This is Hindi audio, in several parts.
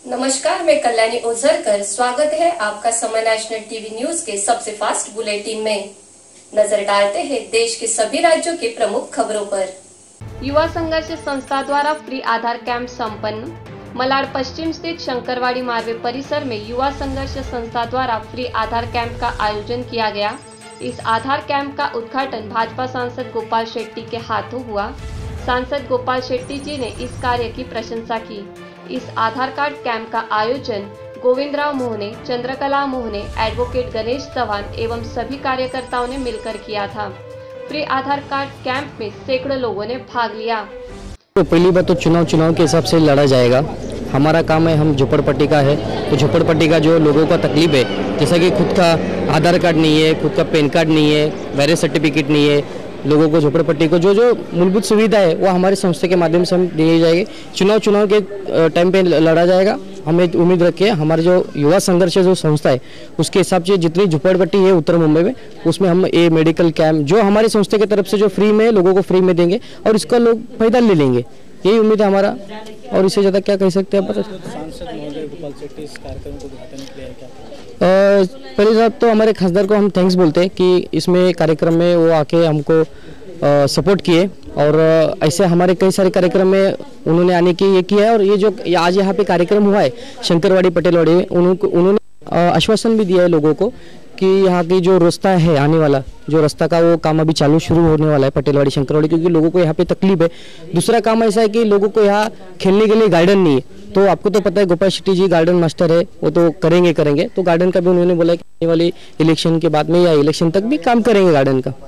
नमस्कार, मैं कल्याणी ओझरकर। स्वागत है आपका समय नेशनल टीवी न्यूज के सबसे फास्ट बुलेटिन में। नजर डालते हैं देश के सभी राज्यों के प्रमुख खबरों पर। युवा संघर्ष संस्था द्वारा फ्री आधार कैंप संपन्न। मलाड पश्चिम स्थित शंकरवाड़ी मारवे परिसर में युवा संघर्ष संस्था द्वारा फ्री आधार कैंप का आयोजन किया गया। इस आधार कैंप का उद्घाटन भाजपा सांसद गोपाल शेट्टी के हाथों हुआ। सांसद गोपाल शेट्टी जी ने इस कार्य की प्रशंसा की। इस आधार कार्ड कैंप का आयोजन गोविंदराव मोहने, चंद्रकला मोहने, एडवोकेट गणेश चौहान एवं सभी कार्यकर्ताओं ने मिलकर किया था। फ्री आधार कार्ड कैंप में सैकड़ों लोगों ने भाग लिया। तो पहली बात तो चुनाव के हिसाब से लड़ा जाएगा। हमारा काम है, हम झोपड़पट्टी का है, तो झोपड़पट्टी का जो लोगों का तकलीफ है, जैसा कि खुद का आधार कार्ड नहीं है, खुद का पैन कार्ड नहीं है, मैरिज सर्टिफिकेट नहीं है, लोगों को झोपड़पट्टी को जो मूलभूत सुविधा है वो हमारे संस्था के माध्यम से हम दी जाएगी। चुनाव के टाइम पे लड़ा जाएगा। हमें उम्मीद रखिए हमारे जो युवा संघर्ष जो संस्था है उसके हिसाब से जितनी झोपड़पट्टी है उत्तर मुंबई में, उसमें हम ये मेडिकल कैंप जो हमारी संस्था की तरफ से जो फ्री में लोगों को फ्री में देंगे और इसका लोग फायदा ले लेंगे, यही उम्मीद है हमारा। और इससे ज़्यादा क्या कह सकते हैं आप? सांसद महोदय गोपाल शेट्टी इस कार्यक्रम को उद्घाटन किया है, क्या पहली बात तो हमारे खासदार को हम थैंक्स बोलते हैं कि इसमें कार्यक्रम में वो आके हमको सपोर्ट किए और ऐसे हमारे कई सारे कार्यक्रम में उन्होंने आने की ये किया है। और ये जो आज यहाँ पे कार्यक्रम हुआ है शंकरवाड़ी पटेलवाड़ी में, उन्होंने आश्वासन भी दिया है लोगों को कि यहाँ की जो रास्ता है आने वाला जो रास्ता का वो काम अभी चालू शुरू होने वाला है पटेलवाड़ी शंकरवाड़ी, क्योंकि लोगों को यहाँ पे तकलीफ है। दूसरा काम ऐसा है कि लोगों को यहाँ खेलने के लिए गार्डन नहीं है, तो आपको तो पता है गोपाल शेट्टी जी गार्डन मास्टर है, वो तो करेंगे। तो गार्डन का भी उन्होंने बोला कि आने वाली इलेक्शन के बाद में या इलेक्शन तक भी काम करेंगे गार्डन का।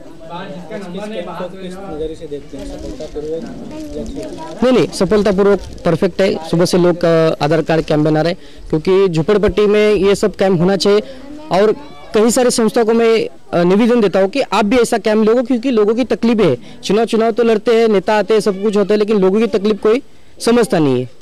नहीं, सफलतापूर्वक परफेक्ट है। सुबह से लोग आधार कार्ड कैंप बना रहे, क्योंकि झोपड़पट्टी में ये सब कैंप होना चाहिए। और कई सारे संस्थाओं को मैं निवेदन देता हूँ कि आप भी ऐसा कैंप लोगो, क्योंकि लोगों की तकलीफ है। चुनाव तो लड़ते हैं, नेता आते हैं, सब कुछ होता है, लेकिन लोगों की तकलीफ कोई समझता नहीं है।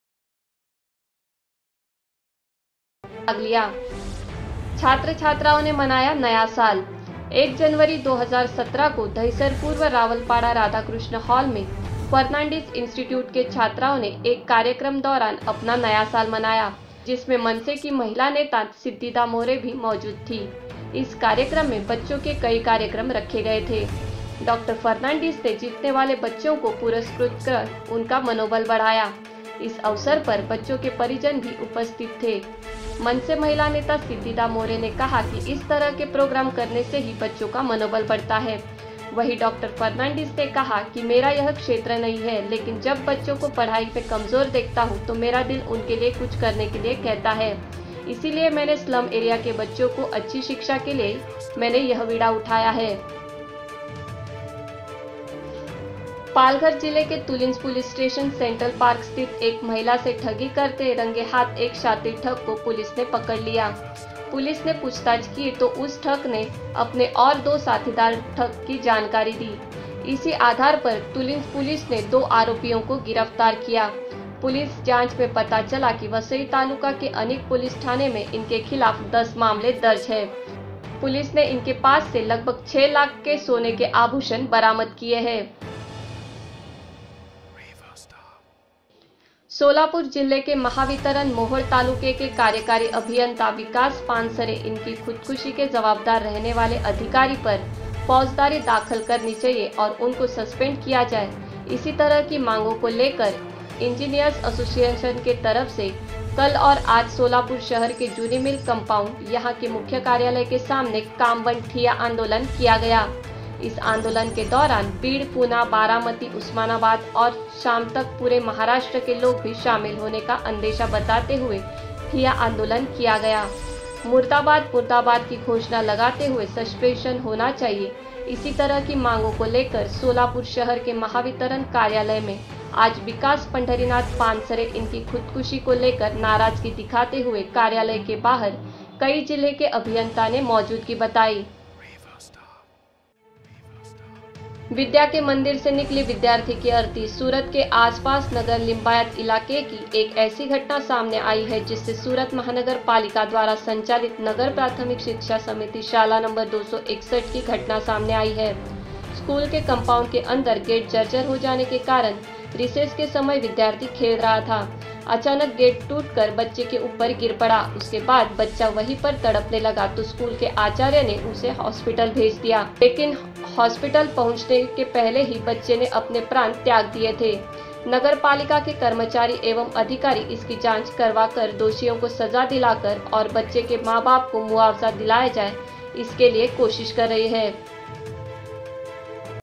छात्र छात्राओं ने मनाया नया साल। 1 जनवरी 2017 को दहिसर पूर्व रावलपाड़ा राधाकृष्ण हॉल में फर्नांडिस इंस्टीट्यूट के छात्राओं ने एक कार्यक्रम दौरान अपना नया साल मनाया, जिसमें मनसे की महिला नेता सिद्धिदा मोरे भी मौजूद थी। इस कार्यक्रम में बच्चों के कई कार्यक्रम रखे गए थे। डॉक्टर फर्नांडिस ने जीतने वाले बच्चों को पुरस्कृत कर उनका मनोबल बढ़ाया। इस अवसर पर बच्चों के परिजन भी उपस्थित थे। मनसे महिला नेता सिद्धिदा मोरे ने कहा कि इस तरह के प्रोग्राम करने से ही बच्चों का मनोबल बढ़ता है। वहीं डॉक्टर फर्नांडिस ने कहा कि मेरा यह क्षेत्र नहीं है, लेकिन जब बच्चों को पढ़ाई में कमजोर देखता हूं, तो मेरा दिल उनके लिए कुछ करने के लिए कहता है। इसीलिए मैंने स्लम एरिया के बच्चों को अच्छी शिक्षा के लिए मैंने यह बीड़ा उठाया है। पालघर जिले के Tulinj police station central park स्थित एक महिला से ठगी करते रंगे हाथ एक शातिर ठग को पुलिस ने पकड़ लिया। पुलिस ने पूछताछ की तो उस ठग ने अपने और 2 साथीदार ठग की जानकारी दी। इसी आधार पर तुलिंज पुलिस ने 2 आरोपियों को गिरफ्तार किया। पुलिस जांच में पता चला कि वसई तालुका के अनेक पुलिस थाने में इनके खिलाफ 10 मामले दर्ज है। पुलिस ने इनके पास से लगभग 6 लाख के सोने के आभूषण बरामद किए हैं। सोलापुर जिले के महावितरण मोहोर तालुके के कार्यकारी अभियंता विकास पानसरे इनकी खुदकुशी के जवाबदार रहने वाले अधिकारी पर फौजदारी दाखिल करनी चाहिए और उनको सस्पेंड किया जाए। इसी तरह की मांगों को लेकर इंजीनियर्स एसोसिएशन के तरफ से कल और आज सोलापुर शहर के जूनी मिल कंपाउंड यहाँ के मुख्य कार्यालय के सामने काम बंद ठिया आंदोलन किया गया। इस आंदोलन के दौरान बीड़, पूना, बारामती, उस्मानाबाद और शाम तक पूरे महाराष्ट्र के लोग भी शामिल होने का अंदेशा बताते हुए ठिया आंदोलन किया गया। मुर्दाबाद की घोषणा लगाते हुए सस्पेंशन होना चाहिए। इसी तरह की मांगों को लेकर सोलापुर शहर के महावितरण कार्यालय में आज विकास पंढरीनाथ पानसरे इनकी खुदकुशी को लेकर नाराजगी दिखाते हुए कार्यालय के बाहर कई जिले के अभियंता ने मौजूदगी बताई। विद्या के मंदिर से निकली विद्यार्थी की अर्थी। सूरत के आसपास नगर लिम्बायत इलाके की एक ऐसी घटना सामने आई है जिससे सूरत महानगर पालिका द्वारा संचालित नगर प्राथमिक शिक्षा समिति शाला नंबर 261 की घटना सामने आई है। स्कूल के कंपाउंड के अंदर गेट जर्जर हो जाने के कारण रिसेस के समय विद्यार्थी खेल रहा था। अचानक गेट टूटकर बच्चे के ऊपर गिर पड़ा। उसके बाद बच्चा वहीं पर तड़पने लगा तो स्कूल के आचार्य ने उसे हॉस्पिटल भेज दिया, लेकिन हॉस्पिटल पहुंचने के पहले ही बच्चे ने अपने प्राण त्याग दिए थे। नगर पालिका के कर्मचारी एवं अधिकारी इसकी जांच करवाकर दोषियों को सजा दिलाकर और बच्चे के मां बाप को मुआवजा दिलाया जाए, इसके लिए कोशिश कर रही है।